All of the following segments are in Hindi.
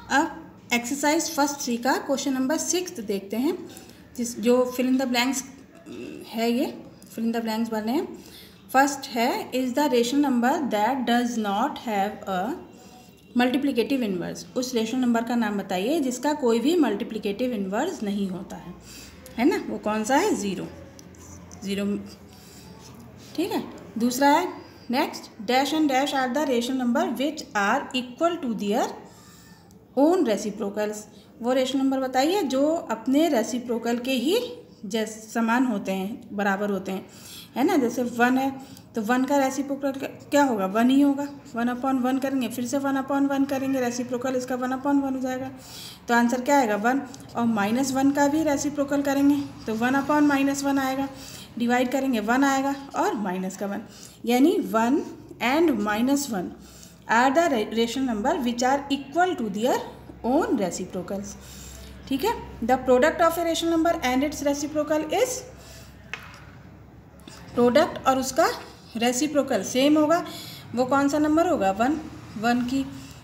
अब एक्सरसाइज फर्स्ट 3 का क्वेश्चन नंबर 6 देखते हैं, जो फिल इन द ब्लैंक्स है, ये फिल इन द ब्लैंक्स बने हैं। फर्स्ट है, is the rational number that does not have a multiplicative inverse. उस रेशनल नंबर का नाम बताइए जिसका कोई भी मल्टीप्लिकेटिव इन्वर्स नहीं होता है ना। वो कौन सा है? ज़ीरो। ठीक है। दूसरा है, next, dash and dash are the rational number which are equal to their own reciprocals. वो रेशनल नंबर बताइए जो अपने रेसिप्रोकल के ही समान होते हैं, बराबर होते हैं, है ना। जैसे 1 है तो 1 का रेसिप्रोकल क्या होगा? 1 ही होगा। 1/1 करेंगे, फिर से 1/1 करेंगे, रेसिप्रोकल इसका 1/1 हो जाएगा। तो आंसर क्या आएगा? 1। और -1 का भी रेसिप्रोकल करेंगे तो 1/-1 आएगा। डिवाइड करेंगे 1 आएगा और माइनस का 1, यानी 1 and -1 are the rational number which are equal to their own reciprocals. ठीक है। The product of a rational number and its reciprocal is, product और उसका रेसिप्रोकल सेम होगा। वो कौन सा नंबर होगा? 1 की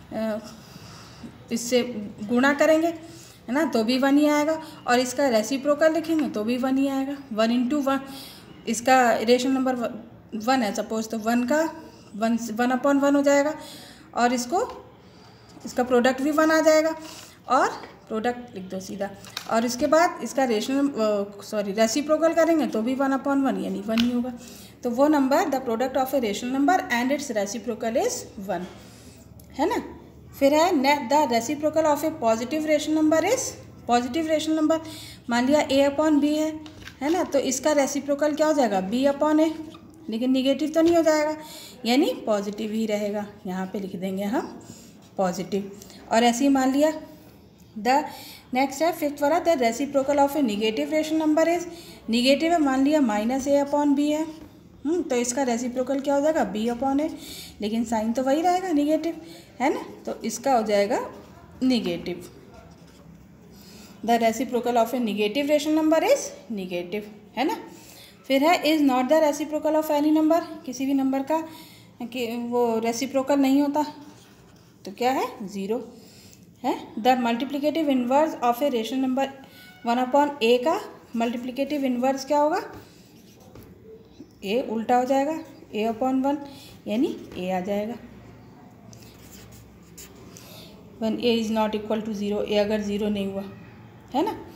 इससे गुणा करेंगे, है ना, तो भी 1 ही आएगा। और इसका रेसिप्रोकल लिखेंगे तो भी 1 ही आएगा। 1 × 1, इसका रेशनल नंबर 1 है सपोज, तो 1 का 1/1 हो जाएगा। और इसका प्रोडक्ट भी 1 आ जाएगा, और प्रोडक्ट लिख दो सीधा। और इसके बाद इसका रेसिप्रोकल करेंगे तो भी 1/1 यानी 1 ही होगा। तो वो नंबर, the product of a rational number and its reciprocal is 1, है ना। फिर है, the reciprocal of a positive rational number is, positive rational number मान लिया A/B है ना, तो इसका रेसिप्रोकल क्या हो जाएगा? B/A। लेकिन निगेटिव तो नहीं हो जाएगा, यानी पॉजिटिव ही रहेगा। यहाँ पे लिख देंगे हम पॉजिटिव। और ऐसे ही मान लिया द नेक्स्ट है, फिफ्थ वाला, the reciprocal of a negative rational number is, negative है मान लिया -A/B है, तो इसका रेसिप्रोकल क्या हो जाएगा? B/A, लेकिन साइन तो वही रहेगा निगेटिव, है ना, तो इसका हो जाएगा negative. The reciprocal of a negative rational number is negative, है ना। फिर है, is not the reciprocal of any number, किसी भी नंबर का कि वो रेसिप्रोकल नहीं होता, तो क्या है? 0 है। The multiplicative inverse of a rational number 1/A का मल्टीप्लिकेटिव इन्वर्स क्या होगा? A उल्टा हो जाएगा, A/1 यानी A आ जाएगा। when A is not equal to 0, A अगर 0 नहीं हुआ, है ना।